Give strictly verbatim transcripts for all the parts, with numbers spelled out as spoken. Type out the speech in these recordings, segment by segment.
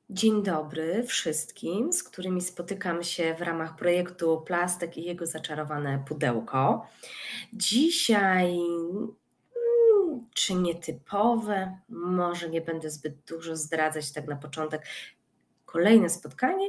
Dzień dobry wszystkim, z którymi spotykam się w ramach projektu Plastek i jego zaczarowane pudełko. Dzisiaj, mm, czy nietypowe, może nie będę zbyt dużo zdradzać tak na początek, kolejne spotkanie,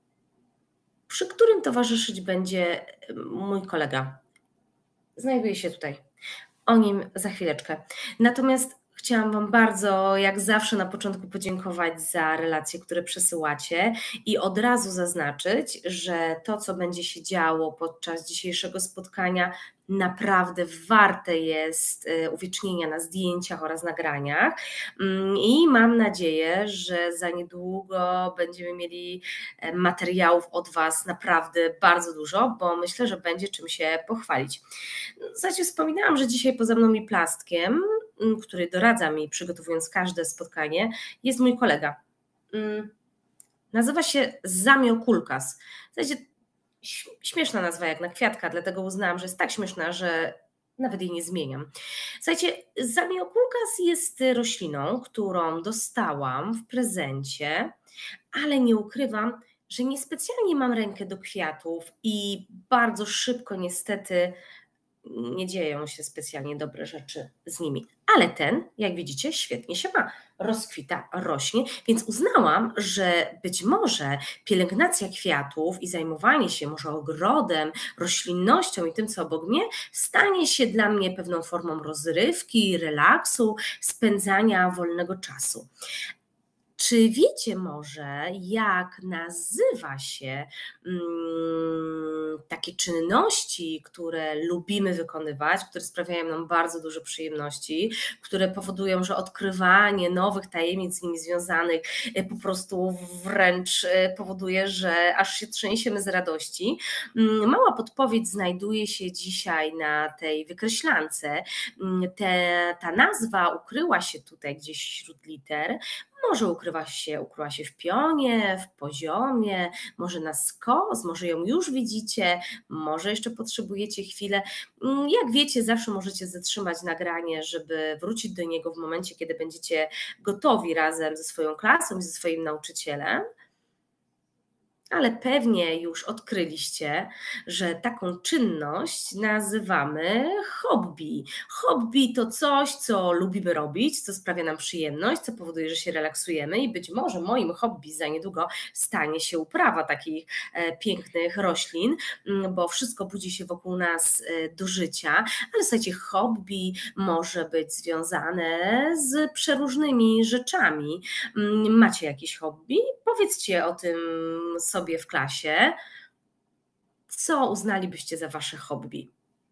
przy którym towarzyszyć będzie em, mój kolega. Znajduje się tutaj. O nim za chwileczkę. Natomiast chciałam Wam bardzo, jak zawsze na początku podziękować za relacje, które przesyłacie i od razu zaznaczyć, że to, co będzie się działo podczas dzisiejszego spotkania, naprawdę warte jest e, uwiecznienia na zdjęciach oraz nagraniach. Mm, I mam nadzieję, że za niedługo będziemy mieli e, materiałów od Was naprawdę bardzo dużo, bo myślę, że będzie czym się pochwalić. Zaś wspominałam, że dzisiaj poza mną i Plastkiem, mm, który doradza mi, przygotowując każde spotkanie, jest mój kolega. Mm, Nazywa się Zamio Kulkas. W zasadzie ś- śmieszna nazwa jak na kwiatka, dlatego uznałam, że jest tak śmieszna, że nawet jej nie zmieniam. Słuchajcie, Zamio Kulkas jest rośliną, którą dostałam w prezencie, ale nie ukrywam, że niespecjalnie mam rękę do kwiatów i bardzo szybko niestety nie dzieją się specjalnie dobre rzeczy z nimi. Ale ten, jak widzicie, świetnie się ma, rozkwita, rośnie, więc uznałam, że być może pielęgnacja kwiatów i zajmowanie się może ogrodem, roślinnością i tym, co obok mnie, stanie się dla mnie pewną formą rozrywki, relaksu, spędzania wolnego czasu. Czy wiecie może, jak nazywa się mm, takie czynności, które lubimy wykonywać, które sprawiają nam bardzo dużo przyjemności, które powodują, że odkrywanie nowych tajemnic z nimi związanych e, po prostu wręcz e, powoduje, że aż się trzęsiemy z radości? Mm, Mała podpowiedź znajduje się dzisiaj na tej wykreślance. Mm, Te, ta nazwa ukryła się tutaj gdzieś wśród liter. Może ukrywa się, ukryła się w pionie, w poziomie, może na skos, może ją już widzicie, może jeszcze potrzebujecie chwilę. Mm, Jak wiecie, zawsze możecie zatrzymać nagranie, żeby wrócić do niego w momencie, kiedy będziecie gotowi razem ze swoją klasą i ze swoim nauczycielem. Ale pewnie już odkryliście, że taką czynność nazywamy hobby. Hobby to coś, co lubimy robić, co sprawia nam przyjemność, co powoduje, że się relaksujemy i być może moim hobby za niedługo stanie się uprawa takich e, pięknych roślin, mm, bo wszystko budzi się wokół nas e, do życia, ale słuchajcie, hobby może być związane z przeróżnymi rzeczami. Mm, Macie jakieś hobby? Powiedzcie o tym sobie w klasie. Co uznalibyście za wasze hobby?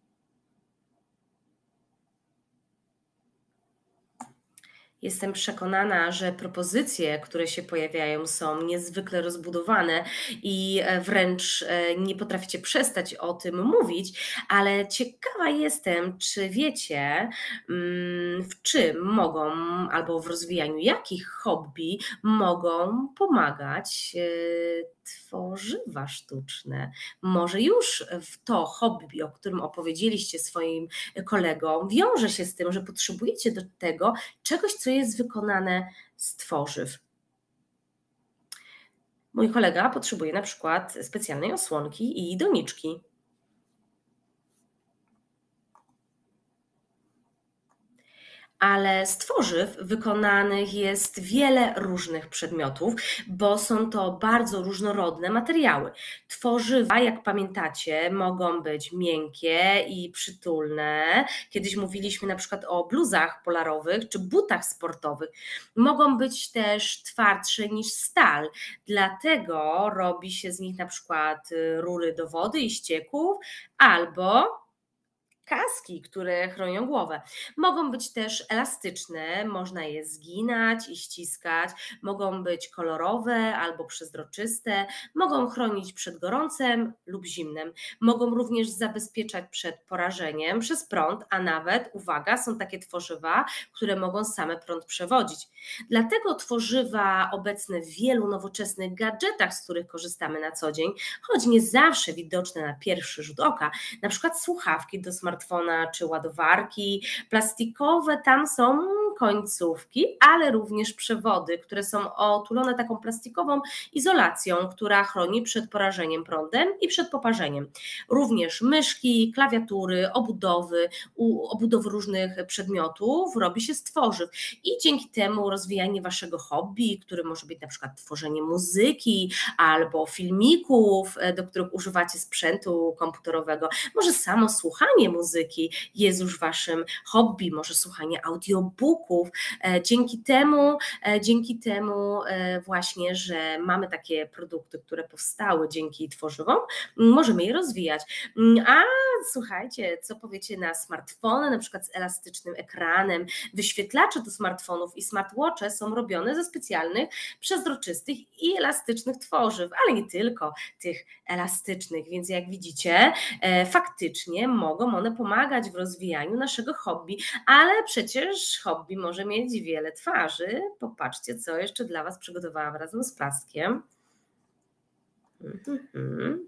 Jestem przekonana, że propozycje, które się pojawiają, są niezwykle rozbudowane i e, wręcz e, nie potraficie przestać o tym mówić, ale ciekawa jestem, czy wiecie, mm, w czym mogą, albo w rozwijaniu jakich hobby mogą pomagać e, tworzywa sztuczne. Może już w to hobby, o którym opowiedzieliście swoim kolegom, wiąże się z tym, że potrzebujecie do tego czegoś, co jest wykonane z tworzyw. Mój kolega potrzebuje na przykład specjalnej osłonki i doniczki. Ale z tworzyw wykonanych jest wiele różnych przedmiotów, bo są to bardzo różnorodne materiały. Tworzywa, jak pamiętacie, mogą być miękkie i przytulne. Kiedyś mówiliśmy na przykład o bluzach polarowych czy butach sportowych. Mogą być też twardsze niż stal, dlatego robi się z nich na przykład y, rury do wody i ścieków albo kaski, które chronią głowę. Mogą być też elastyczne, można je zginać i ściskać, mogą być kolorowe albo przezroczyste, mogą chronić przed gorącem lub zimnem, mogą również zabezpieczać przed porażeniem przez prąd, a nawet, uwaga, są takie tworzywa, które mogą same prąd przewodzić. Dlatego tworzywa obecne w wielu nowoczesnych gadżetach, z których korzystamy na co dzień, choć nie zawsze widoczne na pierwszy rzut oka, na przykład słuchawki do smartfona czy ładowarki plastikowe, tam są końcówki, ale również przewody, które są otulone taką plastikową izolacją, która chroni przed porażeniem prądem i przed poparzeniem. Również myszki, klawiatury, obudowy, obudowy różnych przedmiotów robi się z tworzyw i dzięki temu rozwijanie waszego hobby, który może być na przykład tworzenie muzyki albo filmików, do których używacie sprzętu komputerowego, może samo słuchanie muzyki jest już waszym hobby, może słuchanie audiobooków. Dzięki temu, dzięki temu właśnie, że mamy takie produkty, które powstały dzięki tworzywom, możemy je rozwijać. A słuchajcie, co powiecie na smartfony, na przykład z elastycznym ekranem? Wyświetlacze do smartfonów i smartwatche są robione ze specjalnych, przezroczystych i elastycznych tworzyw, ale nie tylko tych elastycznych, więc jak widzicie, e, faktycznie mogą one pomagać w rozwijaniu naszego hobby, ale przecież hobby może mieć wiele twarzy. Popatrzcie, co jeszcze dla was przygotowałam razem z Plastkiem. Mhm.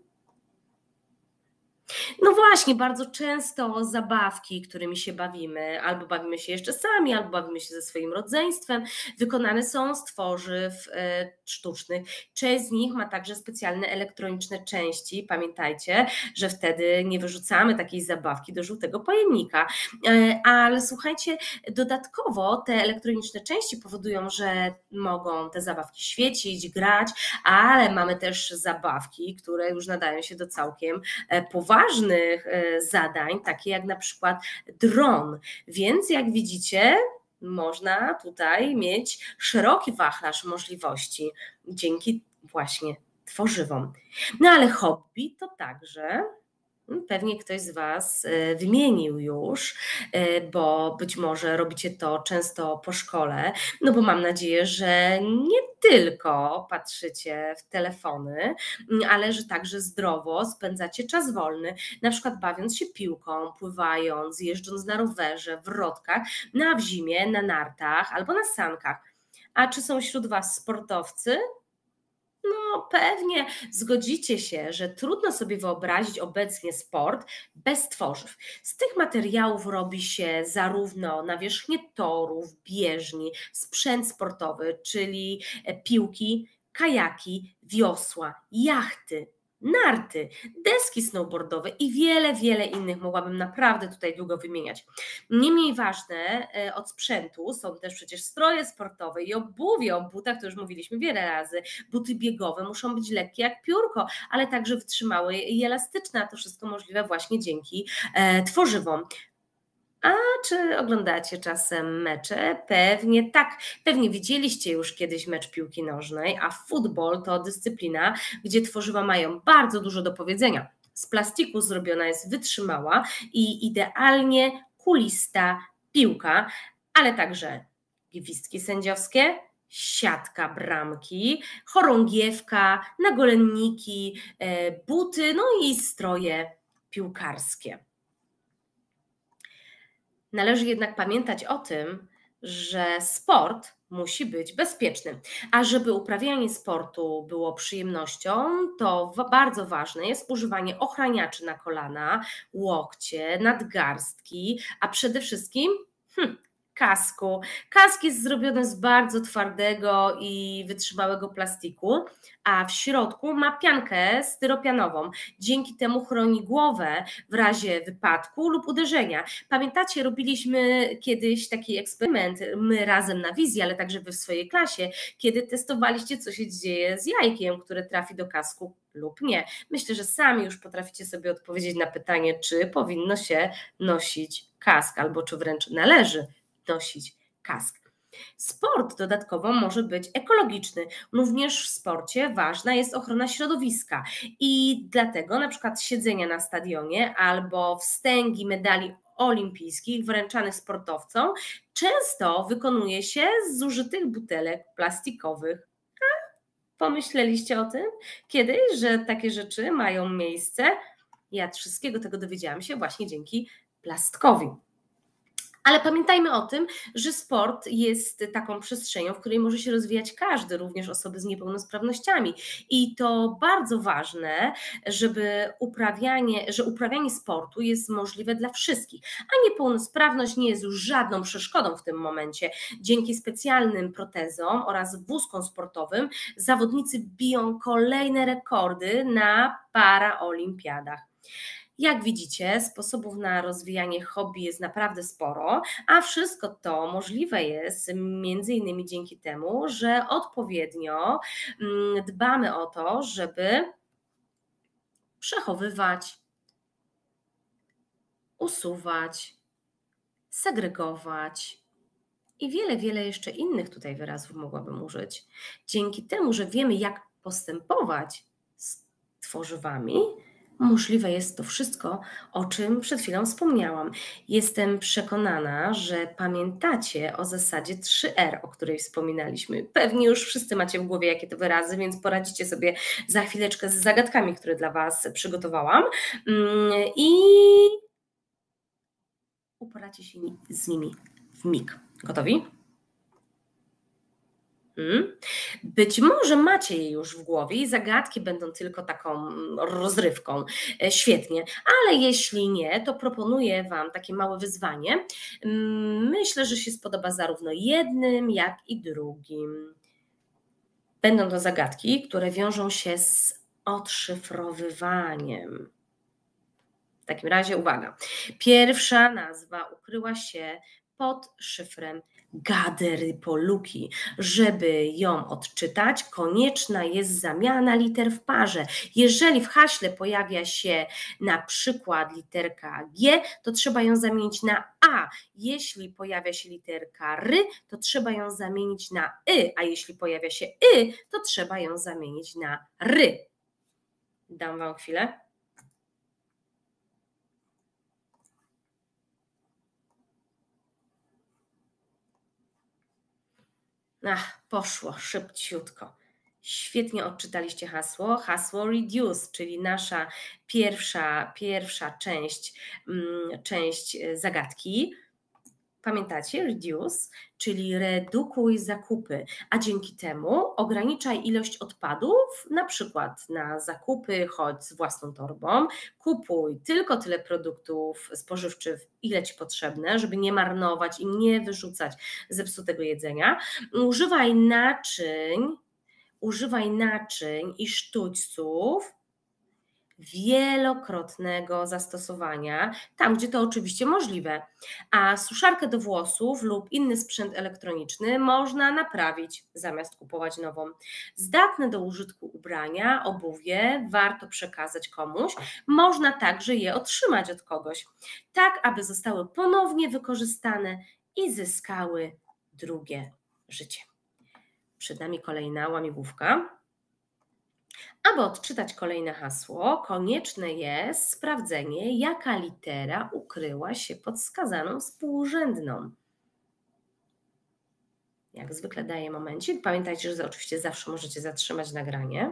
No właśnie, bardzo często zabawki, którymi się bawimy, albo bawimy się jeszcze sami, albo bawimy się ze swoim rodzeństwem, wykonane są z tworzyw e, sztucznych. Część z nich ma także specjalne elektroniczne części. Pamiętajcie, że wtedy nie wyrzucamy takiej zabawki do żółtego pojemnika. E, ale słuchajcie, dodatkowo te elektroniczne części powodują, że mogą te zabawki świecić, grać, ale mamy też zabawki, które już nadają się do całkiem e, poważnych ważnych zadań, takie jak na przykład dron, więc jak widzicie, można tutaj mieć szeroki wachlarz możliwości dzięki właśnie tworzywom. No ale hobby to także, pewnie ktoś z was wymienił już, bo być może robicie to często po szkole, no bo mam nadzieję, że nie tylko patrzycie w telefony, ale że także zdrowo spędzacie czas wolny, na przykład bawiąc się piłką, pływając, jeżdżąc na rowerze, w rodkach, no a w zimie na nartach albo na sankach. A czy są wśród was sportowcy? No pewnie zgodzicie się, że trudno sobie wyobrazić obecnie sport bez tworzyw. Z tych materiałów robi się zarówno nawierzchnie torów, bieżni, sprzęt sportowy, czyli piłki, kajaki, wiosła, jachty, narty, deski snowboardowe i wiele, wiele innych, mogłabym naprawdę tutaj długo wymieniać. Niemniej ważne od sprzętu są też przecież stroje sportowe i obuwie. O butach to już mówiliśmy wiele razy. Buty biegowe muszą być lekkie jak piórko, ale także wytrzymałe i elastyczne, a to wszystko możliwe właśnie dzięki e, tworzywom. A czy oglądacie czasem mecze? Pewnie tak. Pewnie widzieliście już kiedyś mecz piłki nożnej, a futbol to dyscyplina, gdzie tworzywa mają bardzo dużo do powiedzenia. Z plastiku zrobiona jest wytrzymała i idealnie kulista piłka, ale także gwizdki sędziowskie, siatka bramki, chorągiewka, nagolenniki, buty, no i stroje piłkarskie. Należy jednak pamiętać o tym, że sport musi być bezpieczny, a żeby uprawianie sportu było przyjemnością, to bardzo ważne jest używanie ochraniaczy na kolana, łokcie, nadgarstki, a przede wszystkim hmm, kasku. Kask jest zrobiony z bardzo twardego i wytrzymałego plastiku, a w środku ma piankę styropianową. Dzięki temu chroni głowę w razie wypadku lub uderzenia. Pamiętacie, robiliśmy kiedyś taki eksperyment, my razem na wizji, ale także wy w swojej klasie, kiedy testowaliście, co się dzieje z jajkiem, które trafi do kasku lub nie. Myślę, że sami już potraficie sobie odpowiedzieć na pytanie, czy powinno się nosić kask, albo czy wręcz należy nosić kask. Sport dodatkowo może być ekologiczny. Również w sporcie ważna jest ochrona środowiska i dlatego na przykład siedzenia na stadionie albo wstęgi medali olimpijskich wręczanych sportowcom często wykonuje się z zużytych butelek plastikowych. A pomyśleliście o tym kiedyś, że takie rzeczy mają miejsce? Ja wszystkiego tego dowiedziałam się właśnie dzięki Plastkowi. Ale pamiętajmy o tym, że sport jest taką przestrzenią, w której może się rozwijać każdy, również osoby z niepełnosprawnościami. I to bardzo ważne, żeby uprawianie, że uprawianie sportu jest możliwe dla wszystkich, a niepełnosprawność nie jest już żadną przeszkodą w tym momencie. Dzięki specjalnym protezom oraz wózkom sportowym zawodnicy biją kolejne rekordy na paraolimpiadach. Jak widzicie, sposobów na rozwijanie hobby jest naprawdę sporo, a wszystko to możliwe jest między innymi dzięki temu, że odpowiednio mm, dbamy o to, żeby przechowywać, usuwać, segregować i wiele, wiele jeszcze innych tutaj wyrazów mogłabym użyć. Dzięki temu, że wiemy, jak postępować z tworzywami, możliwe jest to wszystko, o czym przed chwilą wspomniałam. Jestem przekonana, że pamiętacie o zasadzie trzy R, o której wspominaliśmy. Pewnie już wszyscy macie w głowie, jakie to wyrazy, więc poradzicie sobie za chwileczkę z zagadkami, które dla Was przygotowałam. I uporacie się z nimi w mig. Gotowi? Hmm. Być może macie je już w głowie i zagadki będą tylko taką rozrywką. Świetnie, ale jeśli nie, to proponuję Wam takie małe wyzwanie. Myślę, że się spodoba zarówno jednym, jak i drugim. Będą to zagadki, które wiążą się z odszyfrowywaniem. W takim razie uwaga. Pierwsza nazwa ukryła się pod szyfrem Gaderypoluki. Żeby ją odczytać, konieczna jest zamiana liter w parze. Jeżeli w haśle pojawia się na przykład literka G, to trzeba ją zamienić na A. Jeśli pojawia się literka R, to trzeba ją zamienić na Y, a jeśli pojawia się Y, to trzeba ją zamienić na R. Dam Wam chwilę. Ach, poszło szybciutko. Świetnie odczytaliście hasło. Hasło reduce, czyli nasza pierwsza, pierwsza część, mm, część zagadki. Pamiętacie? Reduce, czyli redukuj zakupy, a dzięki temu ograniczaj ilość odpadów, na przykład na zakupy, chodź z własną torbą, kupuj tylko tyle produktów spożywczych, ile Ci potrzebne, żeby nie marnować i nie wyrzucać zepsutego jedzenia. Używaj naczyń, używaj naczyń i sztućców wielokrotnego zastosowania, tam gdzie to oczywiście możliwe, a suszarkę do włosów lub inny sprzęt elektroniczny można naprawić zamiast kupować nową. Zdatne do użytku ubrania, obuwie warto przekazać komuś, można także je otrzymać od kogoś, tak aby zostały ponownie wykorzystane i zyskały drugie życie. Przed nami kolejna łamigłówka. Aby odczytać kolejne hasło, konieczne jest sprawdzenie, jaka litera ukryła się pod wskazaną współrzędną. Jak zwykle daję momencik. Pamiętajcie, że oczywiście zawsze możecie zatrzymać nagranie.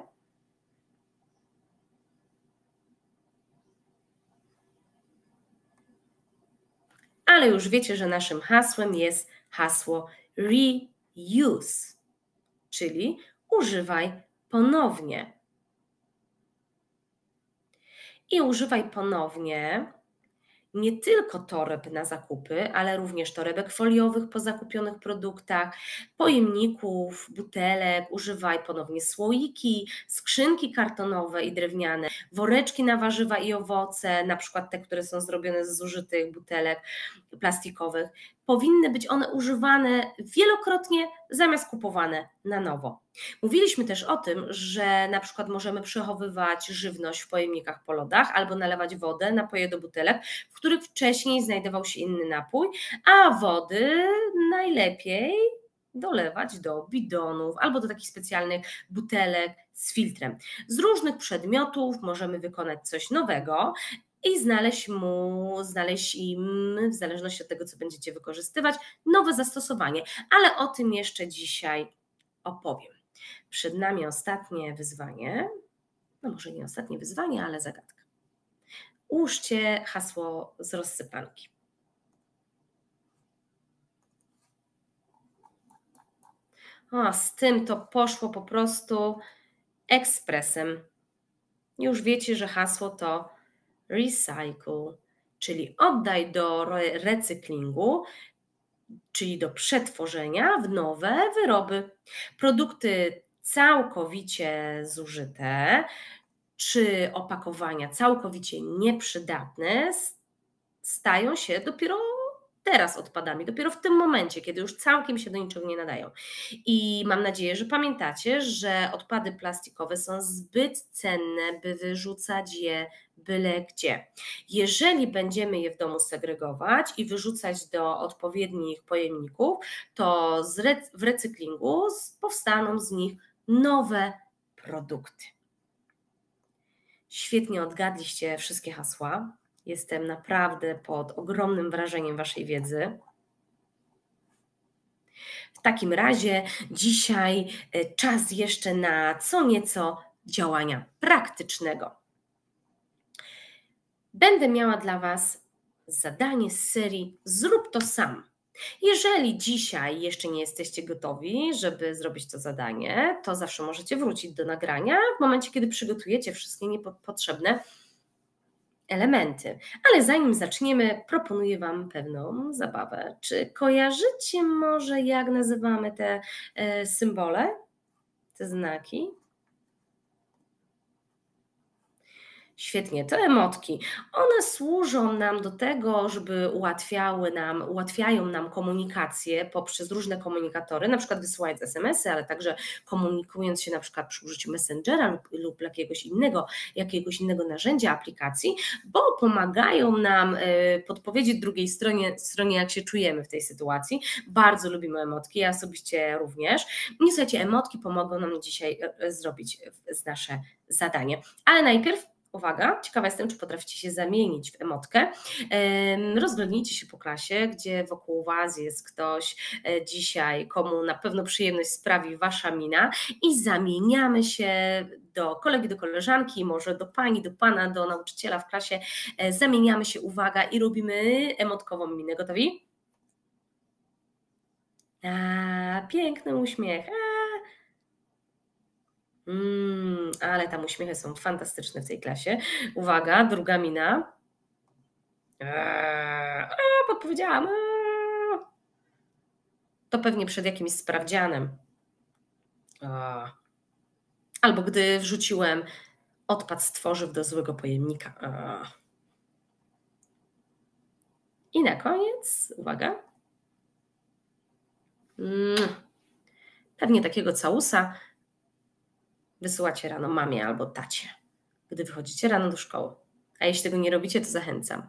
Ale już wiecie, że naszym hasłem jest hasło reuse, czyli używaj ponownie. I używaj ponownie nie tylko toreb na zakupy, ale również torebek foliowych po zakupionych produktach, pojemników, butelek, używaj ponownie słoiki, skrzynki kartonowe i drewniane, woreczki na warzywa i owoce, na przykład te, które są zrobione z zużytych butelek plastikowych. Powinny być one używane wielokrotnie zamiast kupowane na nowo. Mówiliśmy też o tym, że na przykład możemy przechowywać żywność w pojemnikach po lodach albo nalewać wodę, napoje do butelek, w których wcześniej znajdował się inny napój, a wody najlepiej dolewać do bidonów albo do takich specjalnych butelek z filtrem. Z różnych przedmiotów możemy wykonać coś nowego i znaleźć mu, znaleźć im, w zależności od tego, co będziecie wykorzystywać, nowe zastosowanie, ale o tym jeszcze dzisiaj opowiem. Przed nami ostatnie wyzwanie, no może nie ostatnie wyzwanie, ale zagadka. Ułóżcie hasło z rozsypanki. A z tym to poszło po prostu ekspresem. Już wiecie, że hasło to recycle, czyli oddaj do recyklingu, czyli do przetworzenia w nowe wyroby. Produkty całkowicie zużyte czy opakowania całkowicie nieprzydatne stają się dopiero teraz odpadami, dopiero w tym momencie, kiedy już całkiem się do niczego nie nadają. I mam nadzieję, że pamiętacie, że odpady plastikowe są zbyt cenne, by wyrzucać je byle gdzie. Jeżeli będziemy je w domu segregować i wyrzucać do odpowiednich pojemników, to w recyklingu powstaną z nich nowe produkty. Świetnie odgadliście wszystkie hasła. Jestem naprawdę pod ogromnym wrażeniem Waszej wiedzy. W takim razie dzisiaj czas jeszcze na co nieco działania praktycznego. Będę miała dla Was zadanie z serii Zrób to sam. Jeżeli dzisiaj jeszcze nie jesteście gotowi, żeby zrobić to zadanie, to zawsze możecie wrócić do nagrania w momencie, kiedy przygotujecie wszystkie potrzebne elementy. Ale zanim zaczniemy, proponuję Wam pewną zabawę. Czy kojarzycie może, jak nazywamy te e, symbole, te znaki? Świetnie, to emotki. One służą nam do tego, żeby ułatwiały nam, ułatwiają nam komunikację poprzez różne komunikatory, na przykład wysyłając es em esy, ale także komunikując się na przykład przy użyciu Messengera lub, lub jakiegoś innego, jakiegoś innego narzędzia, aplikacji, bo pomagają nam podpowiedzieć drugiej stronie, stronie, jak się czujemy w tej sytuacji. Bardzo lubimy emotki, ja osobiście również. I słuchajcie, emotki pomogą nam dzisiaj zrobić nasze zadanie. Ale najpierw uwaga, ciekawa jestem, czy potraficie się zamienić w emotkę. Rozglądnijcie się po klasie, gdzie wokół Was jest ktoś dzisiaj, komu na pewno przyjemność sprawi Wasza mina i zamieniamy się do kolegi, do koleżanki, może do Pani, do Pana, do nauczyciela w klasie. Zamieniamy się, uwaga, i robimy emotkową minę. Gotowi? A, piękny uśmiech. A. Mm, ale tam uśmiechy są fantastyczne w tej klasie. Uwaga, druga mina. Eee, a, podpowiedziałam. Eee. To pewnie przed jakimś sprawdzianem. A. Albo gdy wrzuciłem odpad z tworzyw do złego pojemnika. A. I na koniec, uwaga. Mm, pewnie takiego całusa wysyłacie rano mamie albo tacie, gdy wychodzicie rano do szkoły. A jeśli tego nie robicie, to zachęcam.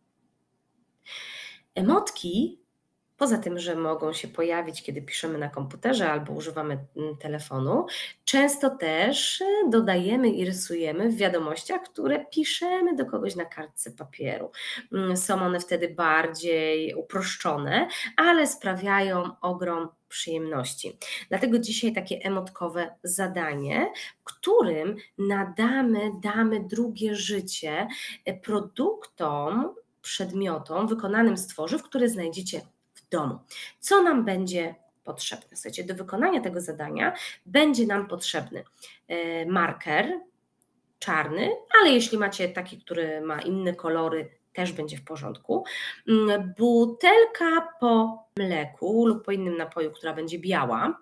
Emotki, poza tym, że mogą się pojawić, kiedy piszemy na komputerze albo używamy telefonu, często też dodajemy i rysujemy w wiadomościach, które piszemy do kogoś na kartce papieru. Są one wtedy bardziej uproszczone, ale sprawiają ogrom przyjemności. Dlatego dzisiaj takie emotkowe zadanie, którym nadamy, damy drugie życie produktom, przedmiotom wykonanym z tworzyw, które znajdziecie w domu. Co nam będzie potrzebne? Słuchajcie, do wykonania tego zadania będzie nam potrzebny marker czarny, ale jeśli macie taki, który ma inne kolory, też będzie w porządku. Butelka po mleku lub po innym napoju, która będzie biała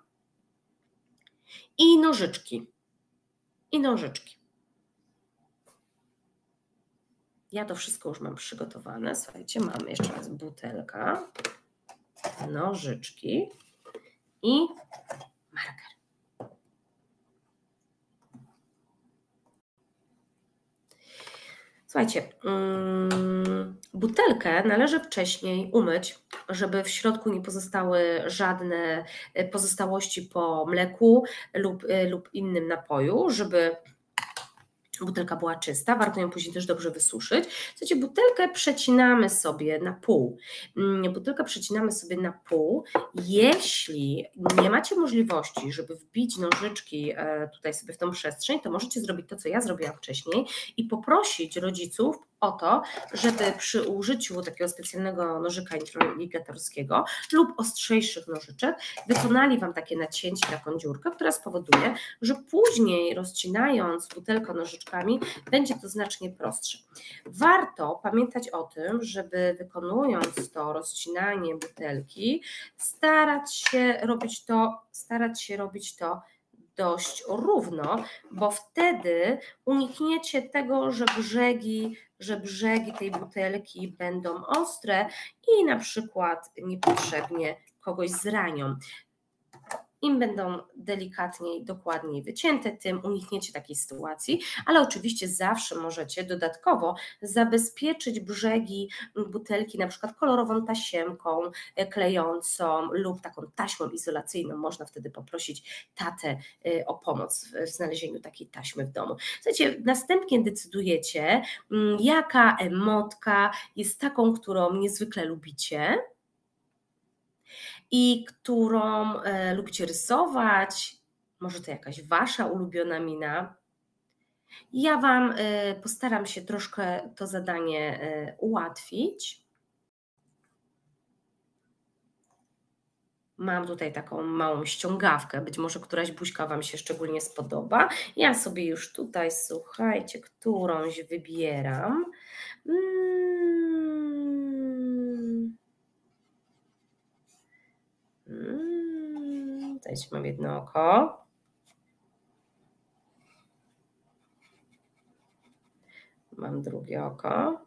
i nożyczki. I nożyczki. Ja to wszystko już mam przygotowane. Słuchajcie, mamy jeszcze raz butelka, nożyczki i marker. Słuchajcie, butelkę należy wcześniej umyć, żeby w środku nie pozostały żadne pozostałości po mleku lub, lub innym napoju, żeby butelka była czysta, warto ją później też dobrze wysuszyć. Słuchajcie, butelkę przecinamy sobie na pół. Butelkę przecinamy sobie na pół. Jeśli nie macie możliwości, żeby wbić nożyczki tutaj sobie w tą przestrzeń, to możecie zrobić to, co ja zrobiłam wcześniej i poprosić rodziców o to, żeby przy użyciu takiego specjalnego nożyka introligatorskiego lub ostrzejszych nożyczek wykonali Wam takie nacięcie, taką dziurkę, która spowoduje, że później rozcinając butelkę nożyczkami będzie to znacznie prostsze. Warto pamiętać o tym, żeby wykonując to rozcinanie butelki starać się robić to, starać się robić to dość równo, bo wtedy unikniecie tego, że brzegi, że brzegi tej butelki będą ostre i na przykład niepotrzebnie kogoś zranią. Im będą delikatniej, dokładniej wycięte, tym unikniecie takiej sytuacji, ale oczywiście zawsze możecie dodatkowo zabezpieczyć brzegi butelki na przykład kolorową tasiemką klejącą lub taką taśmą izolacyjną. Można wtedy poprosić tatę o pomoc w znalezieniu takiej taśmy w domu. Słuchajcie, następnie decydujecie, jaka emotka jest taką, którą niezwykle lubicie i którą e, lubicie rysować, może to jakaś Wasza ulubiona mina. Ja Wam e, postaram się troszkę to zadanie e, ułatwić. Mam tutaj taką małą ściągawkę, być może któraś buźka Wam się szczególnie spodoba. Ja sobie już tutaj, słuchajcie, którąś wybieram. Mm. Hmm, tutaj mam jedno oko. Mam drugie oko.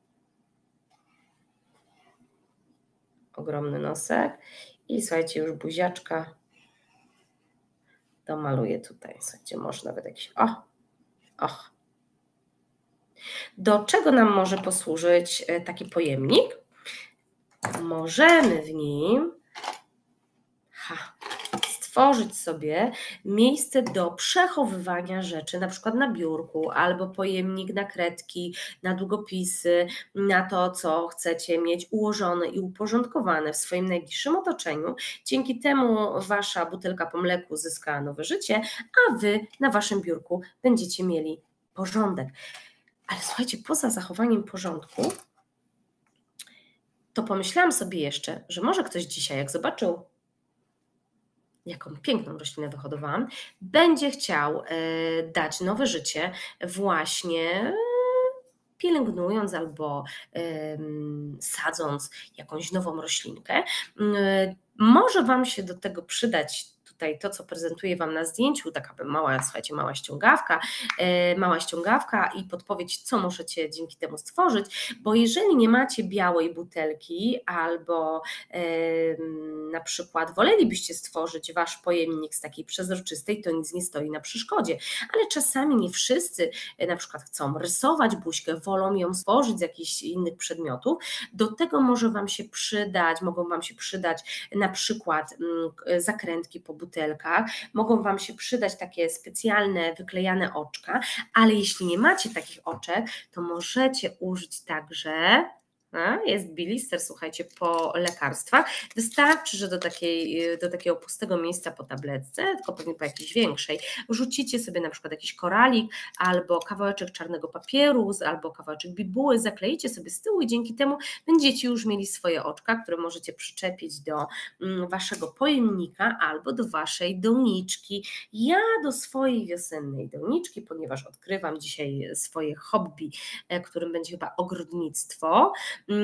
Ogromny nosek. I słuchajcie, już buziaczka domaluję tutaj. Słuchajcie, może nawet jakiś... O! Och. Do czego nam może posłużyć taki pojemnik? Możemy w nim... Ha. stworzyć sobie miejsce do przechowywania rzeczy, na przykład na biurku, albo pojemnik na kredki, na długopisy, na to, co chcecie mieć ułożone i uporządkowane w swoim najbliższym otoczeniu. Dzięki temu Wasza butelka po mleku zyska nowe życie, a Wy na Waszym biurku będziecie mieli porządek. Ale słuchajcie, poza zachowaniem porządku, to pomyślałam sobie jeszcze, że może ktoś dzisiaj, jak zobaczył, jaką piękną roślinę wyhodowałam, będzie chciał dać nowe życie właśnie pielęgnując albo sadząc jakąś nową roślinkę. Może Wam się do tego przydać tutaj to, co prezentuję Wam na zdjęciu, taka mała, słuchajcie, mała ściągawka, mała ściągawka i podpowiedź, co możecie dzięki temu stworzyć, bo jeżeli nie macie białej butelki albo na przykład wolelibyście stworzyć Wasz pojemnik z takiej przezroczystej, to nic nie stoi na przeszkodzie, ale czasami nie wszyscy na przykład chcą rysować buźkę, wolą ją stworzyć z jakichś innych przedmiotów, do tego może Wam się przydać, mogą Wam się przydać na przykład zakrętki po butelkach, mogą Wam się przydać takie specjalne wyklejane oczka, ale jeśli nie macie takich oczek, to możecie użyć także, a, jest bilister, słuchajcie, po lekarstwach, wystarczy, że do, takiej, do takiego pustego miejsca po tabletce, tylko pewnie po jakiejś większej, wrzucicie sobie na przykład jakiś koralik, albo kawałeczek czarnego papieru, albo kawałeczek bibuły, zakleicie sobie z tyłu i dzięki temu będziecie już mieli swoje oczka, które możecie przyczepić do Waszego pojemnika albo do Waszej doniczki. Ja do swojej wiosennej doniczki, ponieważ odkrywam dzisiaj swoje hobby, którym będzie chyba ogrodnictwo,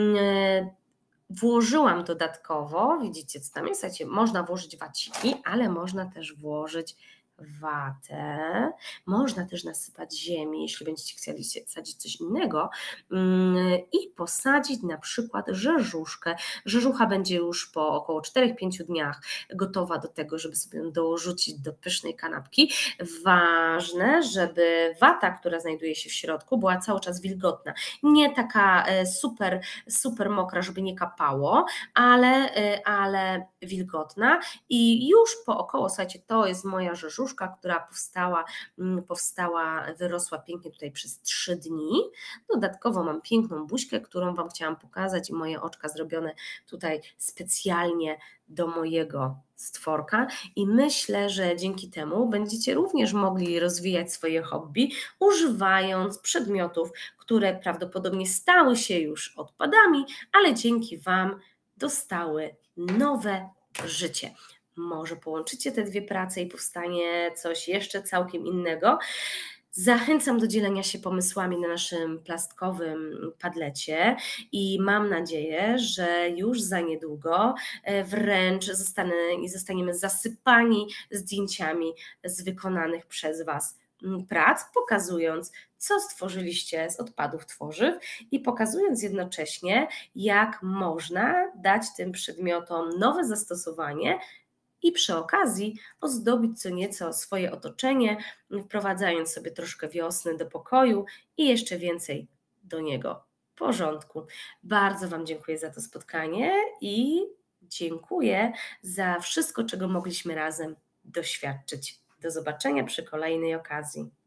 włożyłam dodatkowo, widzicie co tam jest, słuchajcie, można włożyć waciki, ale można też włożyć watę, można też nasypać ziemi, jeśli będziecie chcieli sadzić coś innego i posadzić na przykład rzeżuszkę. Rzeżucha będzie już po około czterech pięciu dniach gotowa do tego, żeby sobie ją dorzucić do pysznej kanapki. Ważne, żeby wata, która znajduje się w środku, była cały czas wilgotna. Nie taka super, super mokra, żeby nie kapało, ale, ale wilgotna i już po około, słuchajcie, to jest moja rzeżuszka, kwiatuszka, która powstała, powstała, wyrosła pięknie tutaj przez trzy dni. Dodatkowo mam piękną buźkę, którą Wam chciałam pokazać i moje oczka zrobione tutaj specjalnie do mojego stworka i myślę, że dzięki temu będziecie również mogli rozwijać swoje hobby, używając przedmiotów, które prawdopodobnie stały się już odpadami, ale dzięki Wam dostały nowe życie. Może połączycie te dwie prace i powstanie coś jeszcze całkiem innego. Zachęcam do dzielenia się pomysłami na naszym plastkowym padlecie i mam nadzieję, że już za niedługo wręcz zostanę i zostaniemy zasypani zdjęciami z wykonanych przez Was prac, pokazując, co stworzyliście z odpadów tworzyw i pokazując jednocześnie, jak można dać tym przedmiotom nowe zastosowanie i przy okazji ozdobić co nieco swoje otoczenie, wprowadzając sobie troszkę wiosny do pokoju i jeszcze więcej do niego porządku. Bardzo Wam dziękuję za to spotkanie i dziękuję za wszystko, czego mogliśmy razem doświadczyć. Do zobaczenia przy kolejnej okazji.